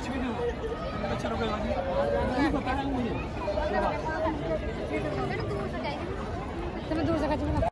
कुछ भी नहीं हुआ। चलो कोई बात नहीं, पता है मुझे। दूर से